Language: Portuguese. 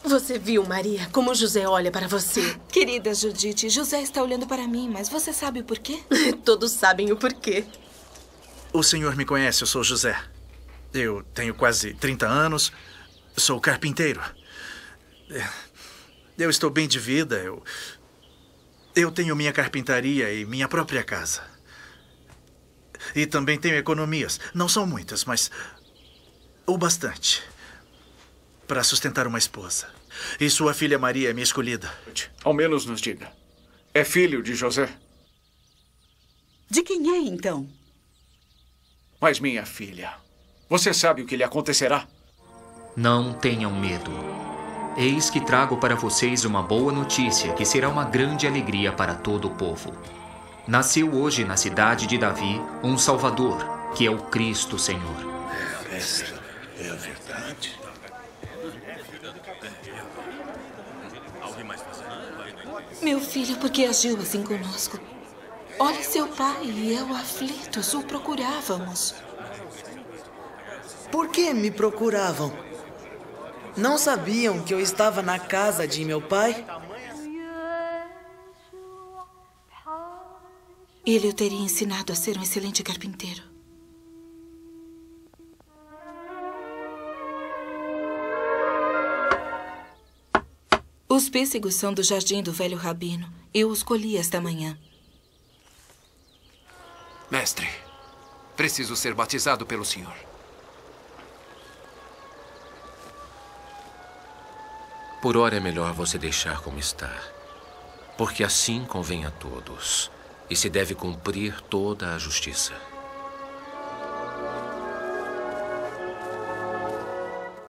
Você viu, Maria, como José olha para você? Querida Judite, José está olhando para mim, mas você sabe o porquê? Todos sabem o porquê. O senhor me conhece, eu sou José. Eu tenho quase 30 anos, sou carpinteiro. Eu estou bem de vida, eu tenho minha carpintaria e minha própria casa. E também tenho economias. Não são muitas, mas o bastante para sustentar uma esposa. E sua filha Maria é minha escolhida. Ao menos nos diga. É filho de José? De quem é, então? Mas minha filha, você sabe o que lhe acontecerá? Não tenham medo. Eis que trago para vocês uma boa notícia que será uma grande alegria para todo o povo. Nasceu hoje na cidade de Davi um Salvador, que é o Cristo Senhor. É verdade. Meu filho, por que agiu assim conosco? Olhe, seu pai e eu aflitos o procurávamos. Por que me procuravam? Não sabiam que eu estava na casa de meu pai? Ele o teria ensinado a ser um excelente carpinteiro. Os pêssegos são do jardim do velho rabino. Eu os colhi esta manhã. Mestre, preciso ser batizado pelo senhor. Por ora é melhor você deixar como está, porque assim convém a todos, e se deve cumprir toda a justiça.